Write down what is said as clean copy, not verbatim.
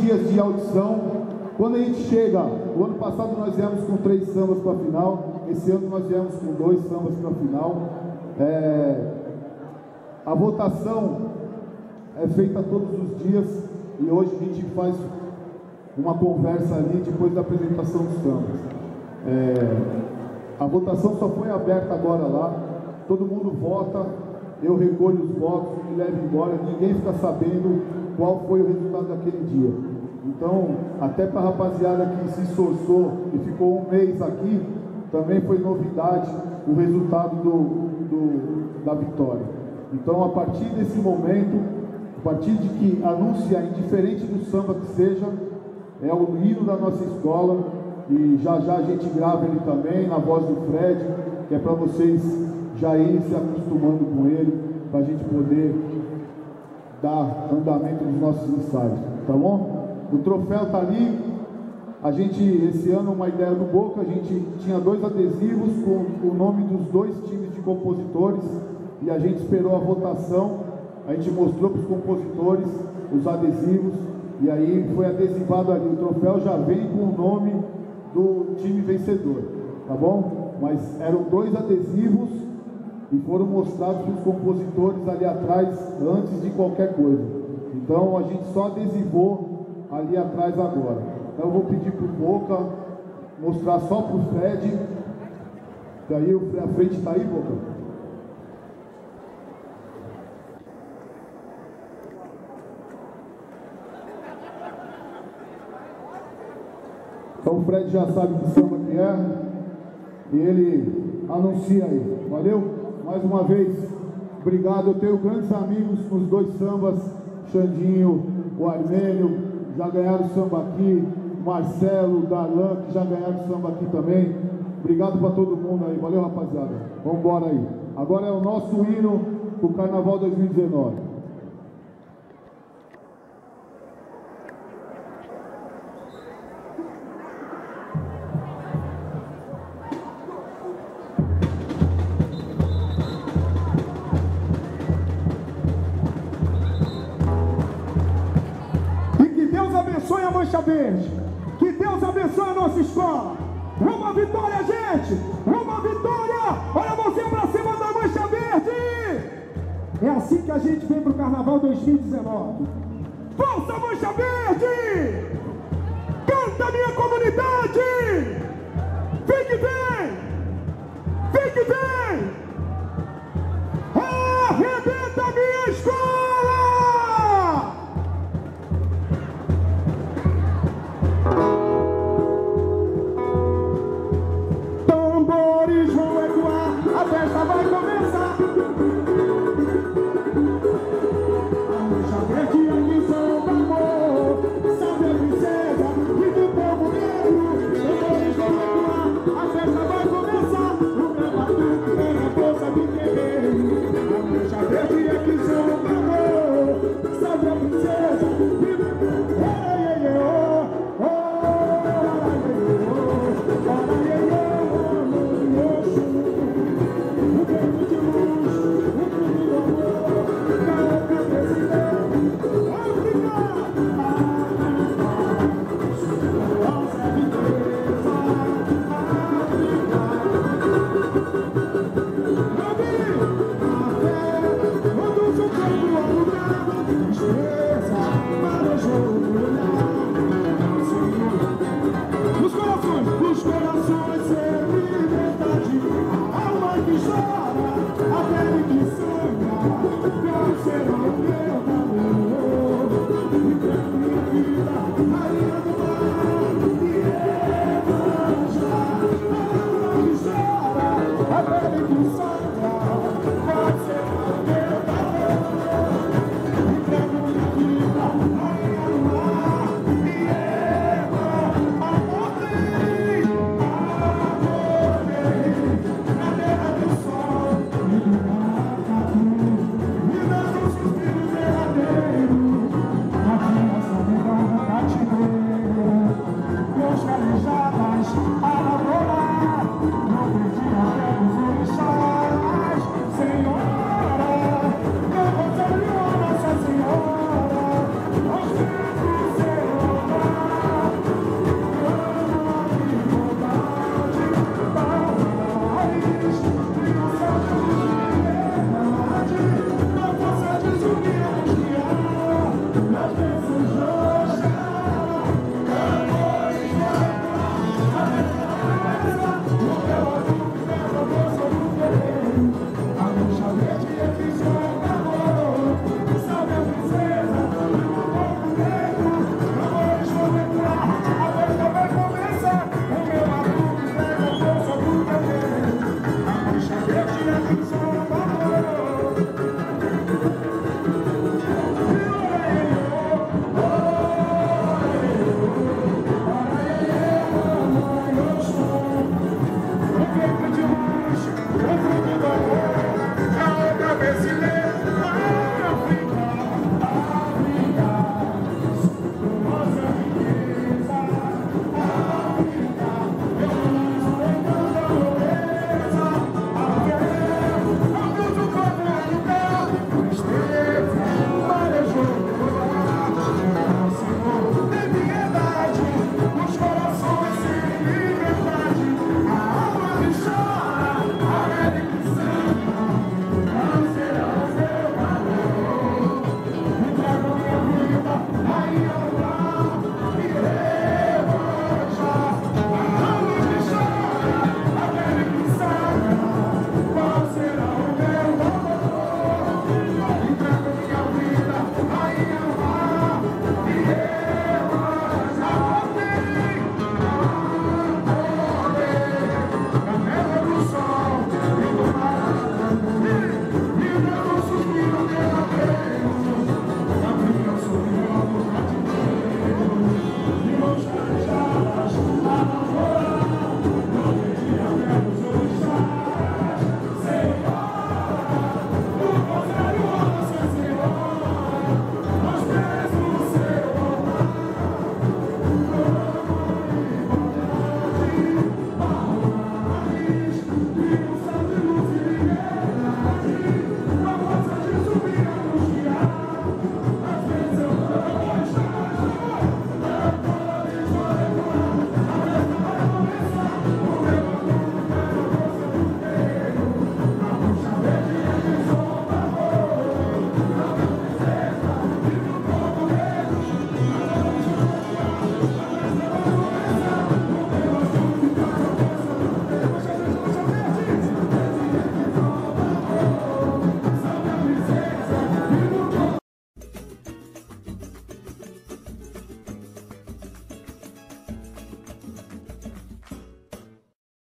dias de audição. Quando a gente chega, o ano passado nós viemos com 3 sambas para a final, esse ano nós viemos com 2 sambas para a final. A votação é feita todos os dias e hoje a gente faz uma conversa ali depois da apresentação dos sambas. A votação só foi aberta agora lá, todo mundo vota, eu recolho os votos, me levo embora, ninguém fica sabendo qual foi o resultado daquele dia. Então, até para a rapaziada que se esforçou e ficou um mês aqui, também foi novidade o resultado da vitória. Então, a partir desse momento, a partir de que anunciar, indiferente do samba que seja, é o hino da nossa escola, e já já a gente grava ele também, na voz do Fred, que é para vocês já irem se acostumando com ele, para a gente poder dar andamento nos nossos ensaios, tá bom? O troféu tá ali. A gente, esse ano, uma ideia do Boca, a gente tinha 2 adesivos com o nome dos 2 times de compositores, e a gente esperou a votação, a gente mostrou para os compositores os adesivos, e aí foi adesivado ali. O troféu já vem com o nome do time vencedor, tá bom? Mas eram 2 adesivos e foram mostrados para os compositores ali atrás, antes de qualquer coisa. Então a gente só adesivou ali atrás agora. Então eu vou pedir para o Boca mostrar só para o Fred. Daí a frente está aí, Boca? Então o Fred já sabe que samba que é e ele anuncia aí. Valeu? Mais uma vez, obrigado. Eu tenho grandes amigos nos 2 sambas, Xandinho, o Armênio, já ganharam samba aqui, Marcelo, Darlan, que já ganharam samba aqui também. Obrigado para todo mundo aí, valeu, rapaziada. Vamos embora aí. Agora é o nosso hino pro Carnaval 2019. Abençoe a Mancha Verde, que Deus abençoe a nossa escola. Rumo à vitória, gente! Rumo à vitória! Olha a mãozinha pra cima da Mancha Verde! É assim que a gente vem pro Carnaval 2019. Força, Mancha Verde! Canta, minha comunidade! Vem que vem! Vem que vem! Arrebenta, minha escola! Tambores vão ecoar, a festa vai começar. A Mancha Verde aqui são amor, salve a princesa e do povo negro. Tambores vão ecoar, a festa vai começar. O meu batuque tem a força de guerreiro. A Mancha Verde aqui são amor, salve a princesa e do povo negro. Sorry.